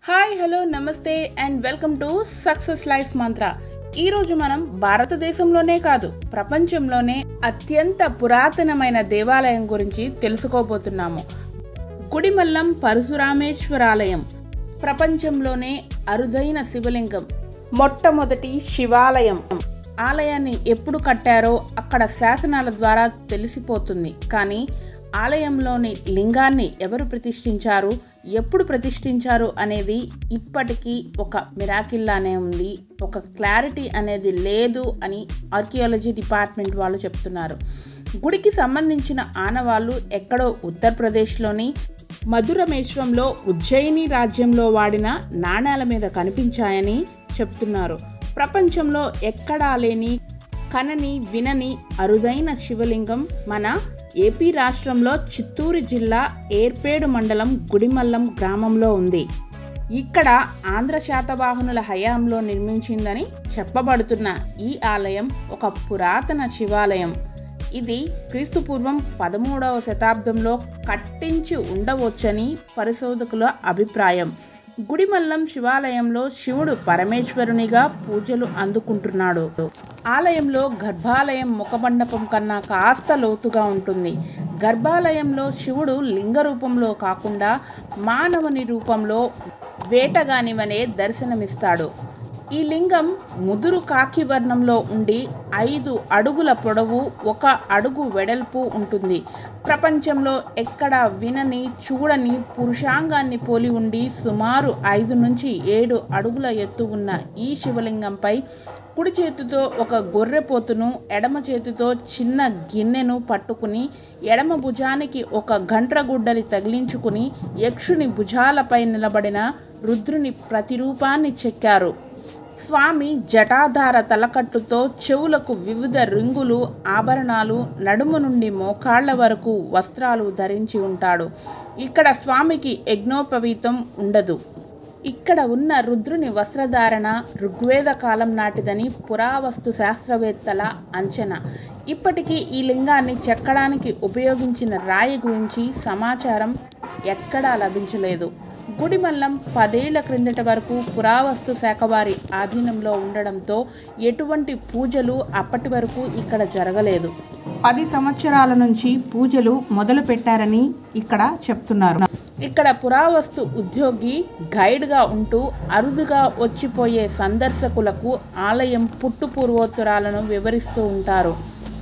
Hi hello నమస్తే and welcome to success life mantra. ఈరోజు మనం భారతదేశంలోనే కాదు ప్రపంచంలోనే అత్యంత పురాతనమైన దేవాలయం గురించి తెలుసుకోబోతున్నాము. గుడిమల్లం పరశురామేశ్వరాలయం ప్రపంచంలోనే అరుదైన శివలింగం, మొట్టమొదటి శివాలయం. ఆలయాన్ని ఎప్పుడు కట్టారో అక్కడ శాసనాల ద్వారా తెలిసిపోతుంది. కానీ ఆలయంలోని లింగాన్ని ఎవరు ప్రతిష్ఠించారు, ఎప్పుడు ప్రతిష్ఠించారు అనేది ఇప్పటికీ ఒక మిరాకిల్లానే ఉంది. ఒక క్లారిటీ అనేది లేదు అని ఆర్కియాలజీ డిపార్ట్మెంట్ వాళ్ళు చెప్తున్నారు. గుడికి సంబంధించిన ఆనవాళ్ళు ఎక్కడో ఉత్తరప్రదేశ్లోని మధురమేశ్వంలో ఉజ్జయిని రాజ్యంలో వాడిన నాణేల మీద కనిపించాయని చెప్తున్నారు. ప్రపంచంలో ఎక్కడా లేని కనని వినని అరుదైన శివలింగం మన ఏపీ రాష్ట్రంలో చిత్తూరు జిల్లా ఏర్పేడు మండలం గుడిమల్లం గ్రామంలో ఉంది. ఇక్కడ ఆంధ్ర శాతవాహనుల హయాంలో నిర్మించిందని చెప్పబడుతున్న ఈ ఆలయం ఒక పురాతన శివాలయం. ఇది క్రీస్తుపూర్వం 13వ శతాబ్దంలో కట్టించి ఉండవచ్చని పరిశోధకుల అభిప్రాయం. గుడిమల్లం శివాలయంలో శివుడు పరమేశ్వరునిగా పూజలు అందుకుంటున్నాడు. ఆలయంలో గర్భాలయం ముఖమండపం కన్నా కాస్త లోతుగా ఉంటుంది. గర్భాలయంలో శివుడు లింగ రూపంలో కాకుండా మానవుని రూపంలో వేటగానివనే దర్శనమిస్తాడు. ఈ లింగం ముదురు కాకి వర్ణంలో ఉండి 5 అడుగుల పొడవు, 1 అడుగు వెడల్పు ఉంటుంది. ప్రపంచంలో ఎక్కడా వినని చూడని పురుషాంగాన్ని పోలి ఉండి సుమారు 5 నుంచి 7 అడుగుల ఎత్తు ఉన్న ఈ శివలింగంపై కుడి చేతితో ఒక గొర్రెపోతును, ఎడమ చేతితో చిన్న గిన్నెను పట్టుకుని ఎడమ భుజానికి ఒక గంట్రగుడ్డలి తగిలించుకుని యక్షుని భుజాలపై నిలబడిన రుద్రుని ప్రతిరూపాన్ని చెక్కారు. స్వామి జటాధార తలకట్టుతో చెవులకు వివిధ రింగులు, ఆభరణాలు, నడుము నుండి మోకాళ్ల వరకు వస్త్రాలు ధరించి ఉంటాడు. ఇక్కడ స్వామికి యజ్ఞోపవీతం ఉండదు. ఇక్కడ ఉన్న రుద్రుని వస్త్రధారణ ఋగ్వేద కాలం నాటిదని పురావస్తు శాస్త్రవేత్తల అంచనా. ఇప్పటికీ ఈ లింగాన్ని చెక్కడానికి ఉపయోగించిన రాయి గురించి సమాచారం ఎక్కడా లభించలేదు. గుడిమల్లం 10 ఏళ్ల క్రిందట వరకు పురావస్తు శాఖ వారి ఆధీనంలో ఉండడంతో ఎటువంటి పూజలు అప్పటి వరకు ఇక్కడ జరగలేదు. 10 సంవత్సరాల నుంచి పూజలు మొదలు పెట్టారని ఇక్కడ చెప్తున్నారు. ఇక్కడ పురావస్తు ఉద్యోగి గైడ్గా ఉంటూ అరుదుగా వచ్చిపోయే సందర్శకులకు ఆలయం పుట్టుపూర్వోత్తరాలను వివరిస్తూ ఉంటారు.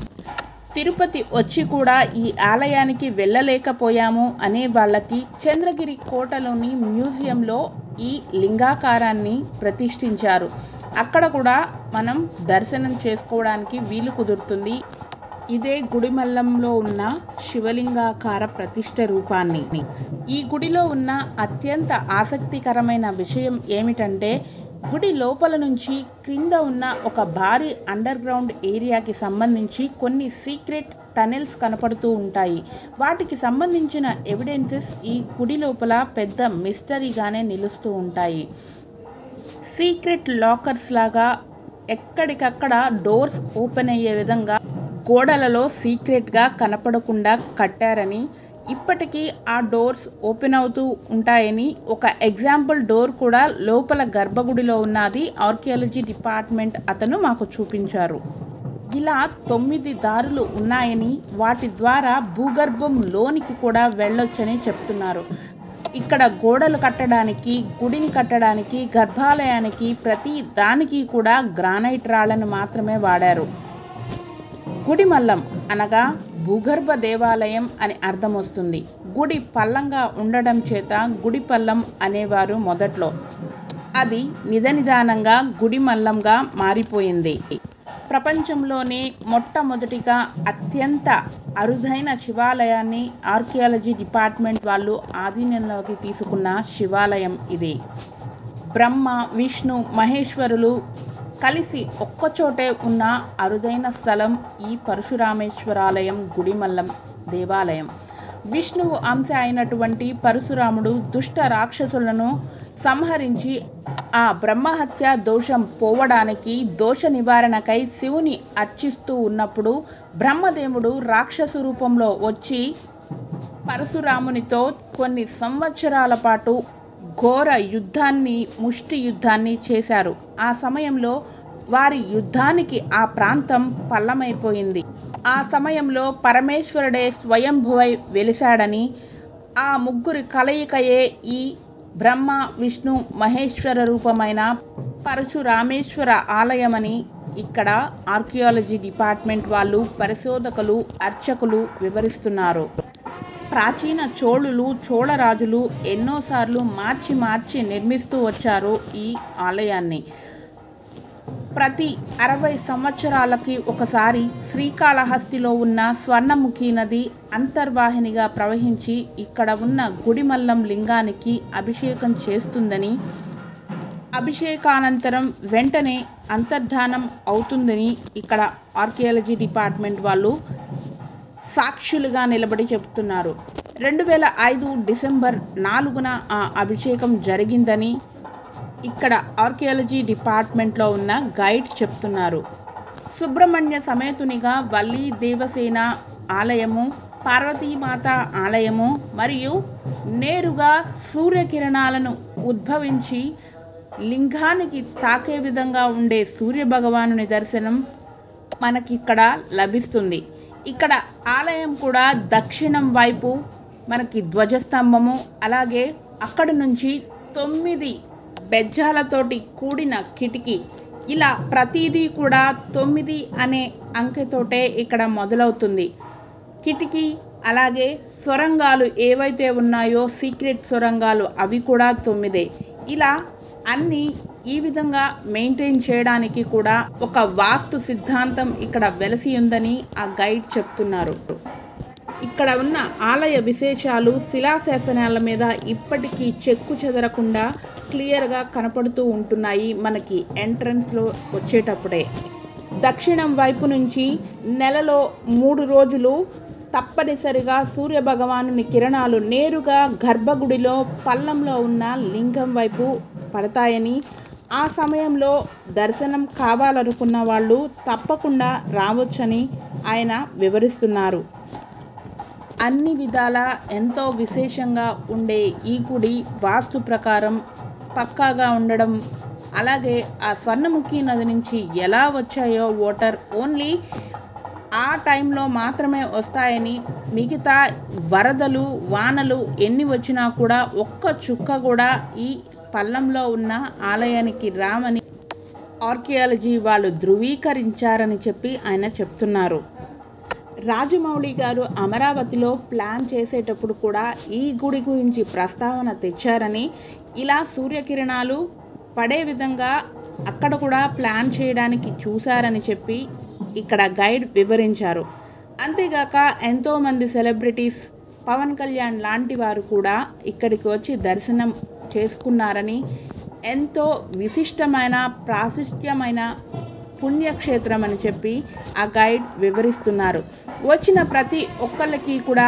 తిరుపతి వచ్చి కూడా ఈ ఆలయానికి వెళ్ళలేకపోయాము అనే వాళ్ళకి చంద్రగిరి కోటలోని మ్యూజియంలో ఈ లింగాకారాన్ని ప్రతిష్ఠించారు. అక్కడ కూడా మనం దర్శనం చేసుకోవడానికి వీలు కుదురుతుంది. ఇదే గుడిమల్లంలో ఉన్న శివలింగాకార ప్రతిష్ఠ రూపాన్ని. ఈ గుడిలో ఉన్న అత్యంత ఆసక్తికరమైన విషయం ఏమిటంటే గుడి లోపల నుంచి క్రింద ఉన్న ఒక భారీ అండర్ గ్రౌండ్ ఏరియాకి సంబంధించి కొన్ని సీక్రెట్ టనెల్స్ కనపడుతూ ఉంటాయి. వాటికి సంబంధించిన ఎవిడెన్సెస్ ఈ గుడి లోపల పెద్ద మిస్టరీగానే నిలుస్తూ ఉంటాయి. సీక్రెట్ లాకర్స్ లాగా ఎక్కడికక్కడ డోర్స్ ఓపెన్ అయ్యే విధంగా గోడలలో సీక్రెట్గా కనపడకుండా కట్టారని, ఇప్పటికీ ఆ డోర్స్ ఓపెన్ అవుతూ ఉంటాయని ఒక ఎగ్జాంపుల్ డోర్ కూడా లోపల గర్భగుడిలో ఉన్నది ఆర్కియాలజీ డిపార్ట్మెంట్ అతను మాకు చూపించారు. ఇలా 9 దారులు ఉన్నాయని, వాటి ద్వారా భూగర్భం లోనికి కూడా వెళ్ళొచ్చని చెప్తున్నారు. ఇక్కడ గోడలు కట్టడానికి, గుడిని కట్టడానికి, గర్భాలయానికి ప్రతి దానికి కూడా గ్రానైట్ రాళ్లను మాత్రమే వాడారు. గుడిమల్లం అనగా భూగర్భ దేవాలయం అని అర్థం వస్తుంది. గుడి పల్లంగా ఉండడం చేత గుడిపల్లం అనేవారు మొదట్లో. అది నిదానంగా గుడిమల్లంగా మారిపోయింది. ప్రపంచంలోనే మొట్టమొదటిగా అత్యంత అరుదైన శివాలయాన్ని ఆర్కియాలజీ డిపార్ట్మెంట్ వాళ్ళు ఆధీనంలోకి తీసుకున్న శివాలయం ఇది. బ్రహ్మ, విష్ణు, మహేశ్వరులు కలిసి ఒక్కచోటే ఉన్న అరుదైన స్థలం ఈ పరశురామేశ్వరాలయం గుడిమల్లం దేవాలయం. విష్ణువు అంశ అయినటువంటి పరశురాముడు దుష్ట రాక్షసులను సంహరించి ఆ బ్రహ్మహత్య దోషం పోవడానికి, దోష నివారణకై శివుని అర్చిస్తూ ఉన్నప్పుడు బ్రహ్మదేవుడు రాక్షసు రూపంలో వచ్చి పరశురామునితో కొన్ని సంవత్సరాల పాటు ఘోర యుద్ధాన్ని, ముష్టి యుద్ధాన్ని చేశారు. ఆ సమయంలో వారి యుద్ధానికి ఆ ప్రాంతం పల్లమైపోయింది. ఆ సమయంలో పరమేశ్వరుడే స్వయంభువై వెలిశాడని, ఆ ముగ్గురి కలయికయే ఈ బ్రహ్మ, విష్ణు, మహేశ్వర రూపమైన పరశురామేశ్వర ఆలయమని ఇక్కడ ఆర్కియాలజీ డిపార్ట్మెంట్ వాళ్ళు, పరిశోధకులు, అర్చకులు వివరిస్తున్నారు. ప్రాచీన చోళరాజులు ఎన్నోసార్లు మార్చి నిర్మిస్తూ వచ్చారు ఈ ఆలయాన్ని. ప్రతి 60 సంవత్సరాలకి ఒకసారి శ్రీకాళహస్తిలో ఉన్న స్వర్ణముఖి నది అంతర్వాహినిగా ప్రవహించి ఇక్కడ ఉన్న గుడిమల్లం లింగానికి అభిషేకం చేస్తుందని, అభిషేకానంతరం వెంటనే అంతర్ధానం అవుతుందని ఇక్కడ ఆర్కియాలజీ డిపార్ట్మెంట్ వాళ్ళు సాక్షులుగా నిలబడి చెప్తున్నారు. 2005 డిసెంబర్ 4న ఆ అభిషేకం జరిగిందని ఇక్కడ ఆర్కియాలజీ డిపార్ట్మెంట్లో ఉన్న గైడ్ చెప్తున్నారు. సుబ్రహ్మణ్య సమేతునిగా వల్లి దేవసేన ఆలయము, పార్వతీమాత ఆలయము మరియు నేరుగా సూర్యకిరణాలను ఉద్భవించి లింగానికి తాకే విధంగా ఉండే సూర్యభగవానుని దర్శనం మనకిక్కడ లభిస్తుంది. ఇక్కడ ఆలయం కూడా దక్షిణం వైపు మనకి ధ్వజస్తంభము, అలాగే అక్కడి నుంచి 9 బెజ్జాలతోటి కూడిన కిటికీ, ఇలా ప్రతిదీ కూడా 9 అనే అంకెతోటే ఇక్కడ మొదలవుతుంది. కిటికీ, అలాగే సొరంగాలు ఏవైతే ఉన్నాయో సీక్రెట్ సొరంగాలు, అవి కూడా 9. ఇలా అన్నీ ఈ విధంగా మెయింటైన్ చేయడానికి కూడా ఒక వాస్తు సిద్ధాంతం ఇక్కడ వెలసి ఉందని ఆ గైడ్ చెప్తున్నారు. ఇక్కడ ఉన్న ఆలయ విశేషాలు శిలాశాసనాల మీద ఇప్పటికీ చెక్కు చెదరకుండా క్లియర్గా కనపడుతూ ఉంటున్నాయి మనకి ఎంట్రన్స్లో వచ్చేటప్పుడే. దక్షిణం వైపు నుంచి నెలలో 3 రోజులు తప్పనిసరిగా సూర్యభగవానుని కిరణాలు నేరుగా గర్భగుడిలో పల్లంలో ఉన్న లింగం వైపు పడతాయని, ఆ సమయంలో దర్శనం కావాలనుకున్న వాళ్ళు తప్పకుండా రావచ్చని ఆయన వివరిస్తున్నారు. అన్ని విధాల ఎంతో విశేషంగా ఉండే ఈ గుడి వాస్తు ప్రకారం పక్కాగా ఉండడం, అలాగే ఆ స్వర్ణముఖి నది నుంచి ఎలా వచ్చాయో వాటర్ ఓన్లీ ఆ టైంలో మాత్రమే వస్తాయని, మిగతా వరదలు, వానలు ఎన్ని వచ్చినా కూడా ఒక్క చుక్క కూడా ఈ పల్లంలో ఉన్న ఆలయానికి రామని ఆర్కియాలజీ వాళ్ళు ధృవీకరించారని చెప్పి ఆయన చెప్తున్నారు. రాజమౌళి గారు అమరావతిలో ప్లాన్ చేసేటప్పుడు కూడా ఈ గుడి గురించి ప్రస్తావన తెచ్చారని, ఇలా సూర్యకిరణాలు పడే విధంగా అక్కడ కూడా ప్లాన్ చేయడానికి చూశారని చెప్పి ఇక్కడ గైడ్ వివరించారు. అంతేగాక ఎంతోమంది సెలబ్రిటీస్, పవన్ కళ్యాణ్ లాంటి వారు కూడా ఇక్కడికి వచ్చి దర్శనం చేసుకున్నారని, ఎంతో విశిష్టమైన ప్రాశస్త్యమైన పుణ్యక్షేత్రం అని చెప్పి ఆ గైడ్ వివరిస్తున్నారు. వచ్చిన ప్రతి ఒక్కళ్ళకి కూడా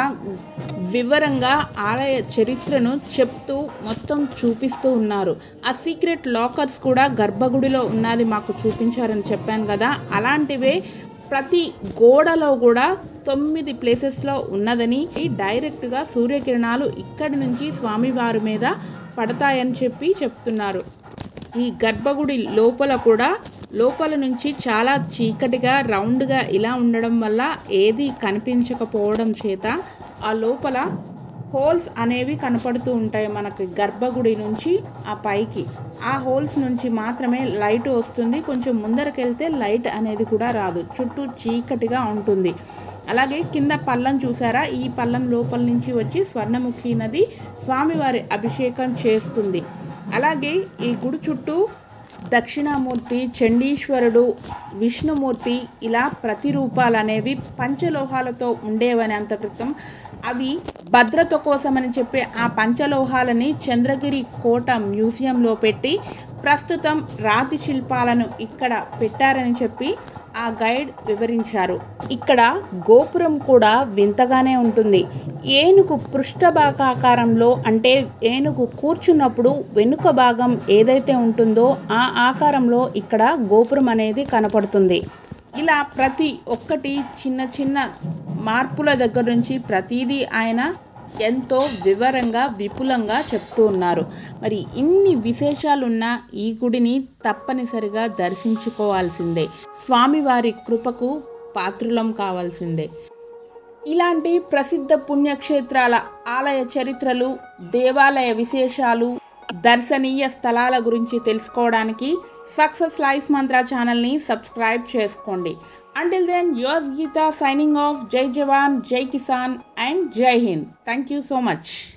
వివరంగా ఆలయ చరిత్రను చెప్తూ మొత్తం చూపిస్తూ ఉన్నారు. ఆ సీక్రెట్ లాకర్స్ కూడా గర్భగుడిలో ఉన్నది మాకు చూపించారని చెప్పాను కదా, అలాంటివే ప్రతి గోడలో కూడా 9 ప్లేసెస్లో ఉన్నదని, డైరెక్ట్గా సూర్యకిరణాలు ఇక్కడి నుంచి స్వామివారి మీద పడతాయని చెప్పి చెప్తున్నారు. ఈ గర్భగుడి లోపల కూడా లోపల నుంచి చాలా చీకటిగా రౌండ్గా ఇలా ఉండడం వల్ల ఏది కనిపించకపోవడం చేత ఆ లోపల హోల్స్ అనేవి కనపడుతూ ఉంటాయి మనకి గర్భగుడి నుంచి ఆ పైకి. ఆ హోల్స్ నుంచి మాత్రమే లైట్ వస్తుంది. కొంచెం ముందరకెళ్తే లైట్ అనేది కూడా రాదు, చుట్టూ చీకటిగా ఉంటుంది. అలాగే కింద పల్లం చూసారా, ఈ పల్లం లోపల నుంచి వచ్చి స్వర్ణముఖి నది స్వామివారి అభిషేకం చేస్తుంది. అలాగే ఈ గుడి చుట్టూ దక్షిణామూర్తి, చండీశ్వరుడు, విష్ణుమూర్తి, ఇలా ప్రతిరూపాలు అనేవి పంచలోహాలతో ఉండేవని అంత క్రితం. అవి భద్రత కోసమని చెప్పి ఆ పంచలోహాలని చంద్రగిరి కోట మ్యూజియంలో పెట్టి ప్రస్తుతం రాతి శిల్పాలను ఇక్కడ పెట్టారని చెప్పి ఆ గైడ్ వివరించారు. ఇక్కడ గోపురం కూడా వింతగానే ఉంటుంది. ఏనుగు పృష్ఠభాగాకారంలో, అంటే ఏనుగు కూర్చున్నప్పుడు వెనుక భాగం ఏదైతే ఉంటుందో ఆ ఆకారంలో ఇక్కడ గోపురం అనేది కనపడుతుంది. ఇలా ప్రతి ఒక్కటి చిన్న చిన్న మార్పుల దగ్గర నుంచి ప్రతిదీ ఆయన ఎంతో వివరంగా విపులంగా చెప్తూ ఉన్నారు. మరి ఇన్ని విశేషాలున్న ఈ గుడిని తప్పనిసరిగా దర్శించుకోవాల్సిందే, స్వామివారి కృపకు పాత్రులం కావాల్సిందే. ఇలాంటి ప్రసిద్ధ పుణ్యక్షేత్రాల ఆలయ చరిత్రలు, దేవాలయ విశేషాలు, దర్శనీయ స్థలాల గురించి తెలుసుకోవడానికి సక్సెస్ లైఫ్ మంత్ర ఛానల్ని సబ్స్క్రైబ్ చేసుకోండి. Until then, yours Geeta signing off. Jai Jawan, Jai Kisan and Jai Hind. Thank you so much.